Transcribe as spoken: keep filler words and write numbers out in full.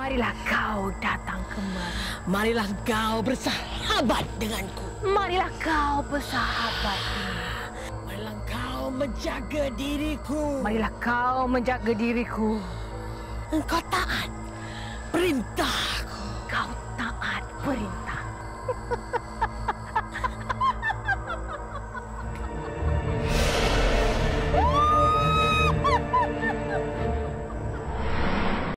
Marilah kau datang kemari. Marilah kau bersahabat denganku. Marilah kau bersahabat denganku. Marilah kau menjaga diriku. Marilah kau menjaga diriku. Engkau taat perintah